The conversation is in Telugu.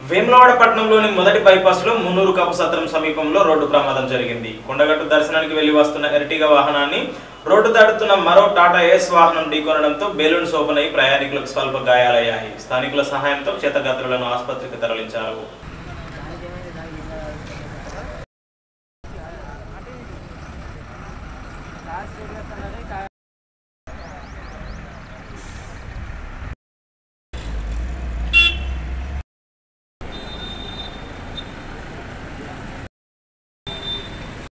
వేములవాడ పట్టణంలోని మొదటి బైపాస్ లో మున్నూరు కాపు సత్రం సమీపంలో రోడ్డు ప్రమాదం జరిగింది. కొండగట్టు దర్శనానికి వెళ్లి వస్తున్న ఎర్టిగా వాహనాన్ని రోడ్డు దాటుతున్న మరో టాటా ఏస్ వాహనం ఢీకొనడంతో బెలూన్ సోపనై ప్రయాణికులకు స్వల్ప గాయాలయ్యాయి. స్థానికుల సహాయంతో క్షతగాత్రులను ఆసుపత్రికి తరలించారు.